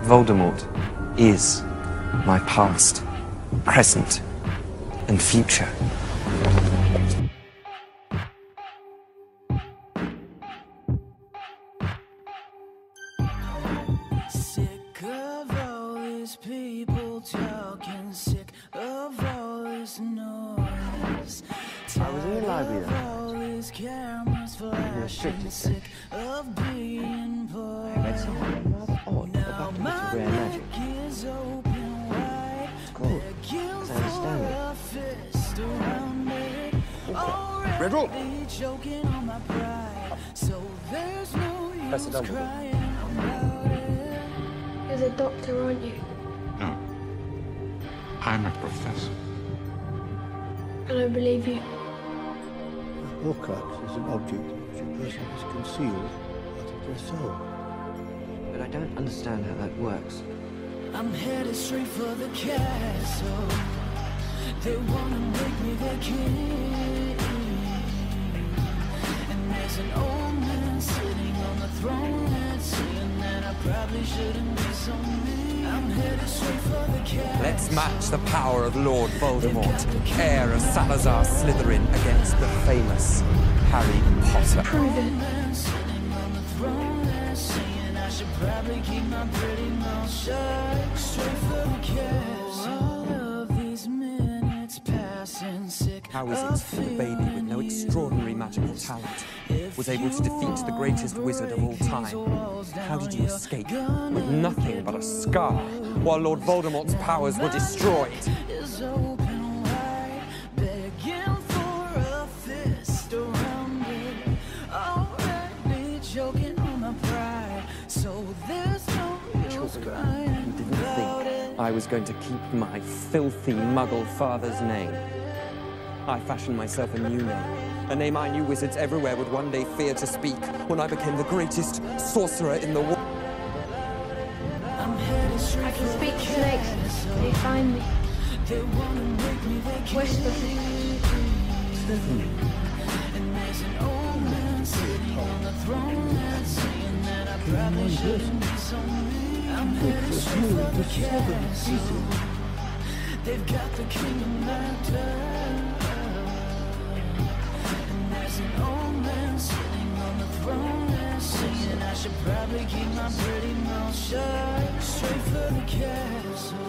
Voldemort is my past, present, and future. Sick of all these people talking, sick of all this noise. I was in the library then. All these cameras flashing, sick of being bored. I read something rather odd about a bit of rare magic. Is open wide. It's called, as I understand it, Riddle! Choking on my pride, so there's no Press it use on. crying about it. You're the doctor, aren't you? No. I'm a professor. I don't believe you. A Horcrux is an object which a person has concealed out of their soul. but I don't understand how that works. I'm headed straight for the castle. They wanna make me their king. And there's an old man sitting on the throne that's saying that I probably shouldn't be so mean. I'm headed straight for the castle. Let's match the power of Lord Voldemort, heir of Salazar Slytherin, against the famous Harry Potter. Prove it. Sitting on the throne that's saying I should probably keep my pretty mouth shut. Straight for the castle. All of these minutes passing, sick. How is it that a baby with no extraordinary magical talent was able to defeat the greatest wizard of all time? How did you escape with nothing but a scar, while Lord Voldemort's powers were destroyed? Is open wide, begging for a fist around it. Already choking on my pride, so there's no use crying Didn't about it. think I was going to keep my filthy Muggle father's name. I fashioned myself a new name, a name I knew wizards everywhere would one day fear to speak when I became the greatest sorcerer in the world. I'm headed straight I can for speak the to snakes. castle. They find me. They wanna make me their king. Whisper things. And there's an old man sitting on the throne that's saying that I probably shouldn't be so mean. I'm headed straight for the castle. They've got the kingdom locked up. And there's an old man sitting on the throne that's saying I should probably keep my pretty mouth shut. Straight for the castle.